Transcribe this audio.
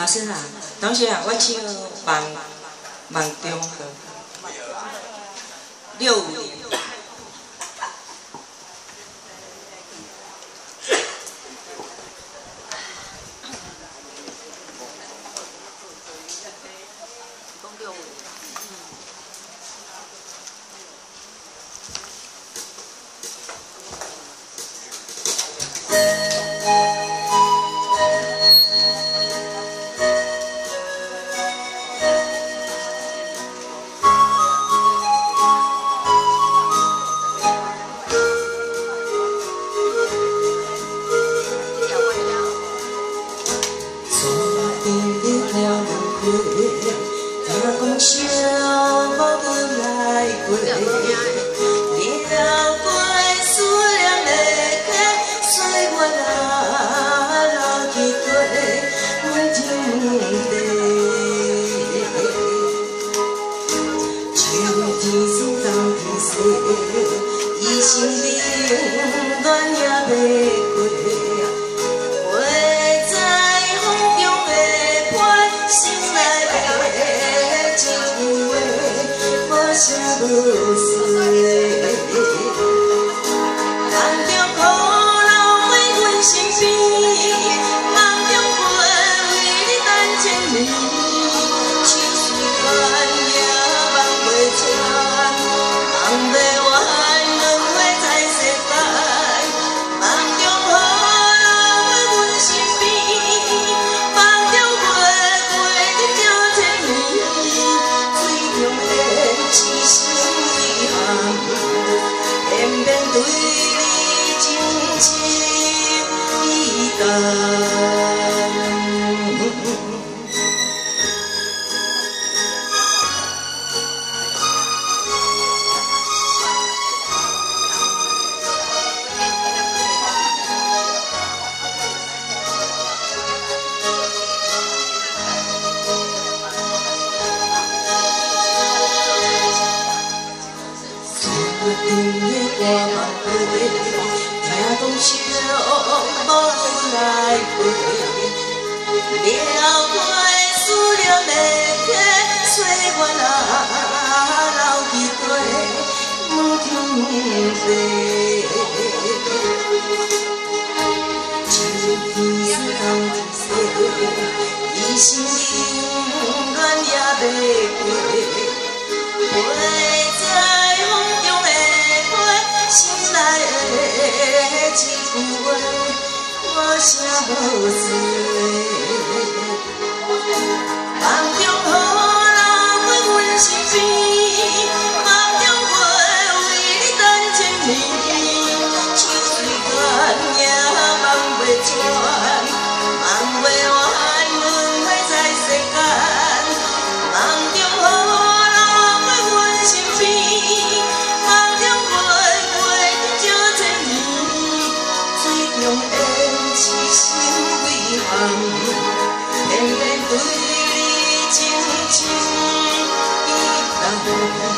老师啊，同学啊，我唱梦中歌65年。 伊心灵暖也袂过，花在风中会飘，心内的一句话，无声无息。梦中苦留在阮身边，梦中花为你等千年，秋水寒夜梦袂穿，梦袂。 对你真情意重。 听讲笑无来过，了解思念的客，岁月啊流去过，无停息。秋天思冬天雪，伊心灵暖也袂过，花在风中的花，心内的一句话，无声无息。梦中雨流在阮身边，梦中花为你等千年，秋水寒夜梦袂穿，梦袂完，轮回在世间。梦中雨流在阮身边，梦中花为你照千年，水中缘是心为寒。 偏偏对你情情意重。